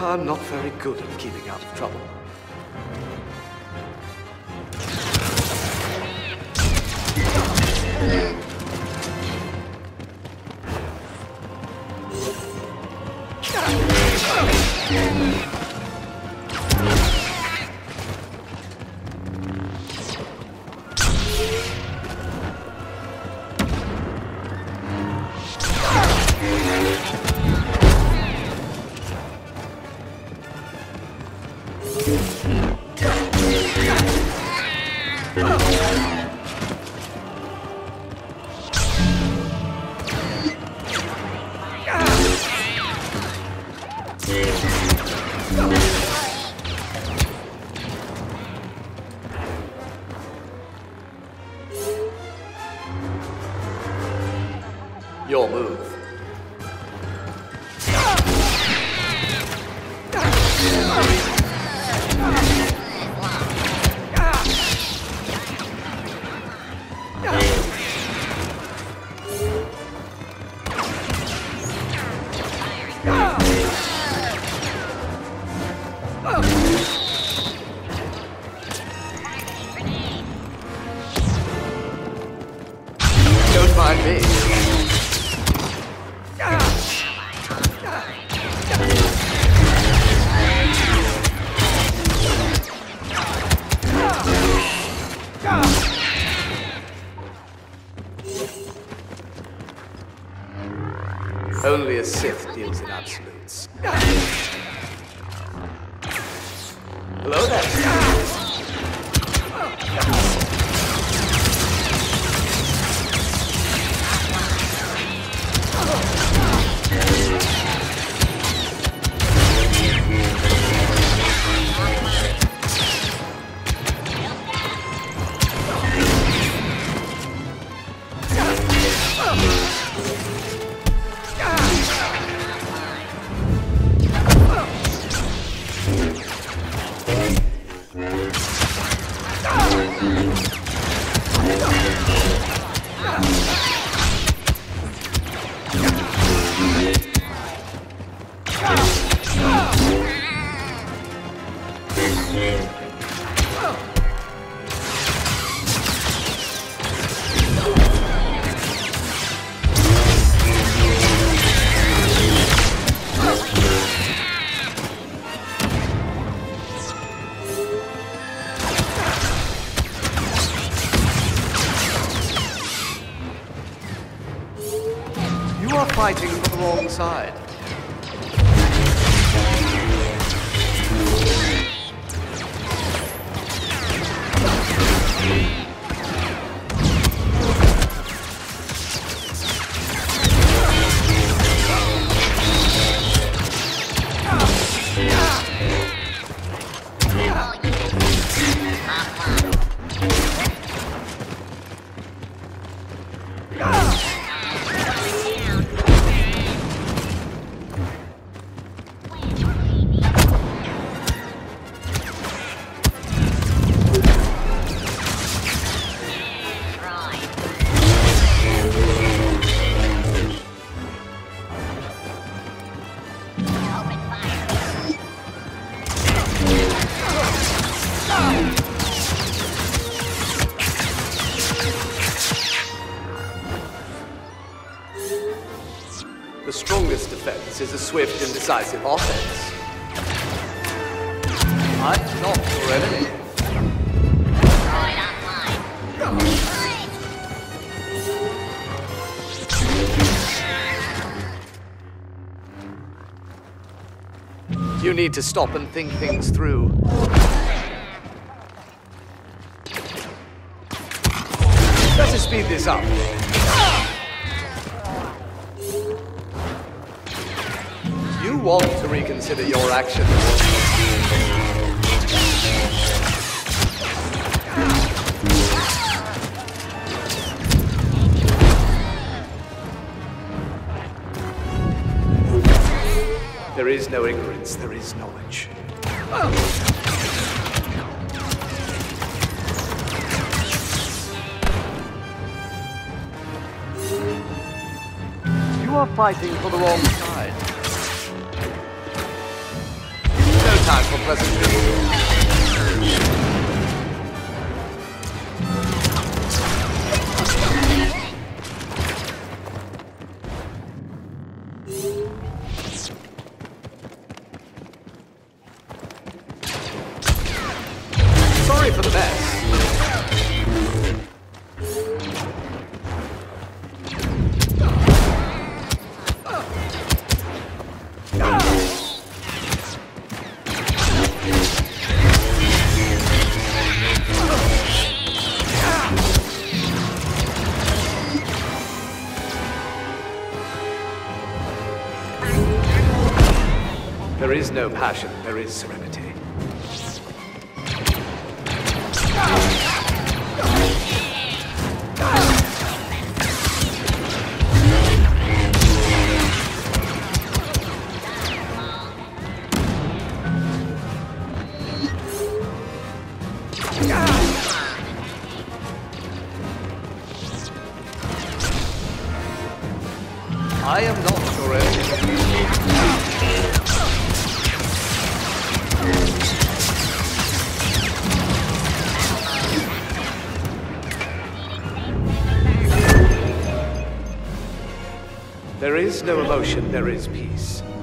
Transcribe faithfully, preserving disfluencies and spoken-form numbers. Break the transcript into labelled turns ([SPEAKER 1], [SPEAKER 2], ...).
[SPEAKER 1] I'm not very good at keeping out of trouble. Your move. Don't mind me. Only a Sith deals in absolutes. Hello there. You are fighting for the wrong side. The strongest defense is a swift and decisive offense. I'm not your enemy. You need to stop and think things through. Better speed this up. You want to reconsider your actions. There is no ignorance, there is knowledge. You are fighting for the wrong side. time for pleasantries. Sorry for the mess. There is no passion, there is serenity. I am not your enemy. There is no emotion, there is peace.